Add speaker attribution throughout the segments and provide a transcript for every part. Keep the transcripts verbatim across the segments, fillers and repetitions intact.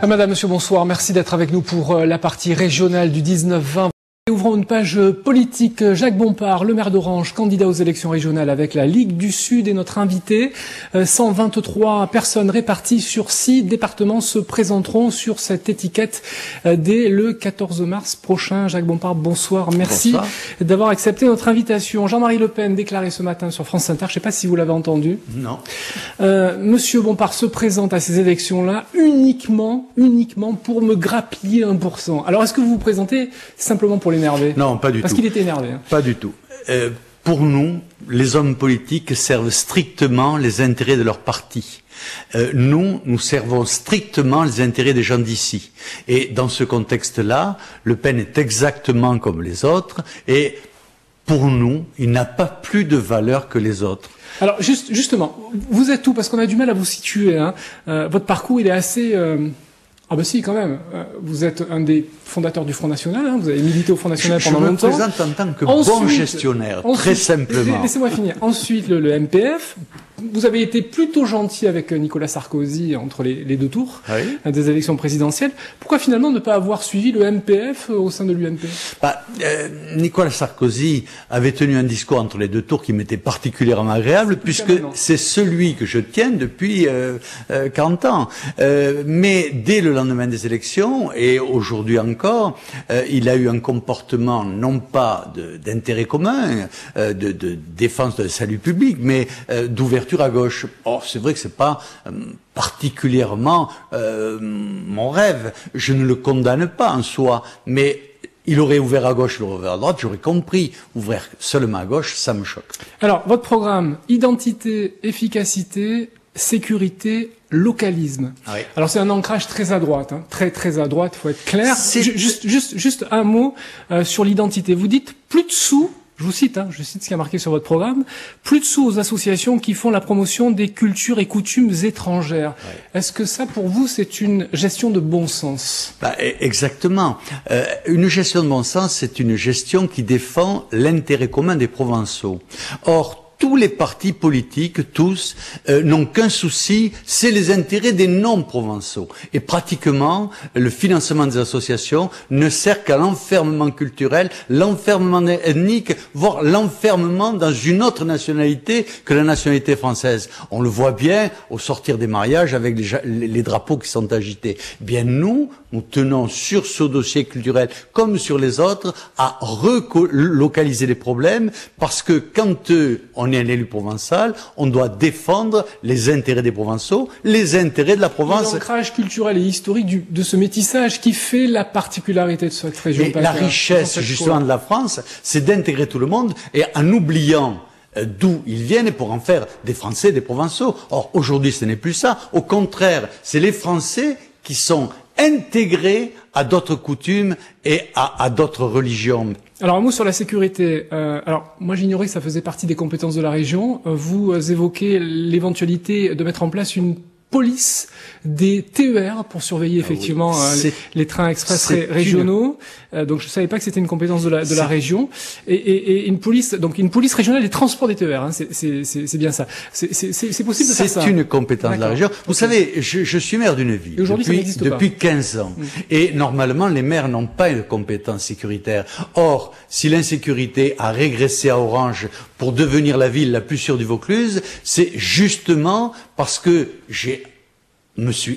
Speaker 1: Madame, Monsieur, bonsoir. Merci d'être avec nous pour la partie régionale du dix-neuf vingt. Ouvrons une page politique. Jacques Bompard, le maire d'Orange, candidat aux élections régionales avec la Ligue du Sud, est notre invité. cent vingt-trois personnes réparties sur six départements se présenteront sur cette étiquette dès le quatorze mars prochain. Jacques Bompard, bonsoir. Merci d'avoir accepté notre invitation. Jean-Marie Le Pen déclaré ce matin sur France Inter, je ne sais pas si vous l'avez entendu.
Speaker 2: Non.
Speaker 1: Euh, Monsieur Bompard se présente à ces élections-là uniquement, uniquement pour me grappiller un pour cent. Alors, est-ce que vous vous présentez simplement pour l'énerver?
Speaker 2: Non, pas du
Speaker 1: Parce
Speaker 2: tout.
Speaker 1: qu'il était énervé. Hein.
Speaker 2: Pas du tout. Euh, pour nous, les hommes politiques servent strictement les intérêts de leur parti. Euh, nous, nous servons strictement les intérêts des gens d'ici. Et dans ce contexte-là, Le Pen est exactement comme les autres. Et pour nous, il n'a pas plus de valeur que les autres.
Speaker 1: Alors, juste, justement, vous êtes où? Parce qu'on a du mal à vous situer. Hein. Euh, votre parcours, il est assez... Euh... Ah ben si, quand même. Vous êtes un des fondateurs du Front National, hein. Vous avez milité au Front National
Speaker 2: je,
Speaker 1: pendant
Speaker 2: je
Speaker 1: longtemps.
Speaker 2: Je me présente en tant que
Speaker 1: ensuite,
Speaker 2: bon gestionnaire,
Speaker 1: ensuite,
Speaker 2: très simplement.
Speaker 1: Laissez-moi finir. Ensuite, le, le M P F. Vous avez été plutôt gentil avec Nicolas Sarkozy entre les, les deux tours oui. des élections présidentielles. Pourquoi finalement ne pas avoir suivi le M P F au sein de l'U M P?
Speaker 2: bah, euh, Nicolas Sarkozy avait tenu un discours entre les deux tours qui m'était particulièrement agréable, puisque c'est celui que je tiens depuis euh, euh, quarante ans. Euh, mais dès le lendemain des élections, et aujourd'hui encore, euh, il a eu un comportement non pas d'intérêt commun, euh, de, de défense de salut public, mais euh, d'ouverture à gauche. Or, c'est vrai que c'est pas euh, particulièrement euh, mon rêve. Je ne le condamne pas en soi, mais il aurait ouvert à gauche, il aurait ouvert à droite, j'aurais compris. Ouvrir seulement à gauche, ça me choque.
Speaker 1: Alors, votre programme, identité, efficacité, sécurité, localisme.
Speaker 2: Oui.
Speaker 1: Alors c'est un ancrage très à droite, hein, très très à droite, il faut être clair. Juste, juste, juste un mot euh, sur l'identité. Vous dites plus de sous, je vous cite, hein, je cite ce qui est marqué sur votre programme, plus de sous aux associations qui font la promotion des cultures et coutumes étrangères. Oui. Est-ce que ça, pour vous, c'est une gestion de bon sens?
Speaker 2: Bah, exactement. Euh, une gestion de bon sens, c'est une gestion qui défend l'intérêt commun des Provençaux. Or, tous les partis politiques, tous, euh, n'ont qu'un souci, c'est les intérêts des non-provençaux. Et pratiquement, le financement des associations ne sert qu'à l'enfermement culturel, l'enfermement ethnique, voire l'enfermement dans une autre nationalité que la nationalité française. On le voit bien au sortir des mariages avec les, les drapeaux qui sont agités. Bien nous, nous tenons sur ce dossier culturel, comme sur les autres, à relocaliser les problèmes, parce que quand euh, on est un élu provençal, on doit défendre les intérêts des Provençaux, les intérêts de la Provence.
Speaker 1: L'ancrage culturel et historique du, de ce métissage qui fait la particularité de cette région.
Speaker 2: Et la richesse, justement, de la France, c'est d'intégrer tout le monde, et en oubliant euh, d'où ils viennent pour en faire des Français, des Provençaux. Or, aujourd'hui, ce n'est plus ça. Au contraire, c'est les Français qui sont intégrés à d'autres coutumes et à, à d'autres religions.
Speaker 1: Alors un mot sur la sécurité. Euh, alors moi j'ignorais que ça faisait partie des compétences de la région. Euh, vous euh, évoquez l'éventualité de mettre en place une police des T E R pour surveiller effectivement ah oui, euh, les, les trains express ré régionaux. Une... Euh, donc je savais pas que c'était une compétence de la de la région. Et, et, et une police, donc une police régionale des transports des T E R. Hein, c'est bien ça. C'est possible de faire ça.
Speaker 2: C'est une compétence de la région. Vous okay. savez, je, je suis maire d'une ville depuis, depuis quinze ans. Mmh. Et normalement, les maires n'ont pas une compétence sécuritaire. Or, si l'insécurité a régressé à Orange pour devenir la ville la plus sûre du Vaucluse, c'est justement parce que j'ai me suis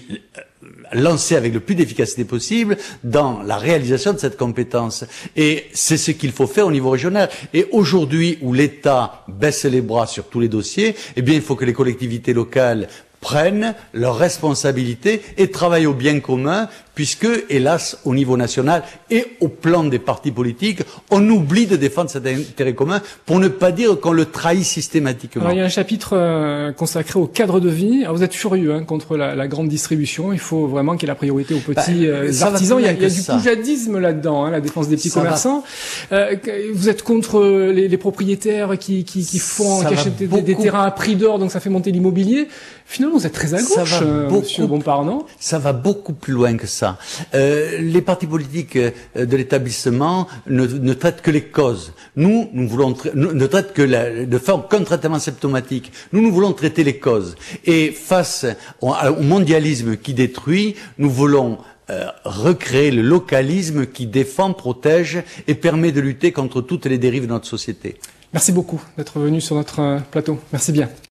Speaker 2: lancé avec le plus d'efficacité possible dans la réalisation de cette compétence. Et c'est ce qu'il faut faire au niveau régional. Et aujourd'hui, où l'État baisse les bras sur tous les dossiers, eh bien, il faut que les collectivités locales prennent leurs responsabilités et travaillent au bien commun, puisque, hélas, au niveau national et au plan des partis politiques, on oublie de défendre cet intérêt commun, pour ne pas dire qu'on le trahit systématiquement.
Speaker 1: Alors, il y a un chapitre euh, consacré au cadre de vie. Alors, vous êtes furieux hein, contre la, la grande distribution. Il faut vraiment qu'il y ait la priorité aux petits bah, euh, artisans. Il y a, il y a du poujadisme là-dedans, hein, la défense des petits ça commerçants. Euh, vous êtes contre les, les propriétaires qui, qui, qui font qui achètent des, des terrains à prix d'or, donc ça fait monter l'immobilier. Finalement, vous êtes très à gauche, euh, beaucoup, Monsieur Bompard, non?
Speaker 2: Ça va beaucoup plus loin que ça. ça. Euh, les partis politiques de l'établissement ne, ne traitent que les causes. Nous, nous voulons nous, ne traitent que la, de forme qu'un traitement symptomatique. Nous, nous voulons traiter les causes. Et face au, au mondialisme qui détruit, nous voulons euh, recréer le localisme qui défend, protège et permet de lutter contre toutes les dérives de notre société.
Speaker 1: Merci beaucoup d'être venu sur notre plateau. Merci bien.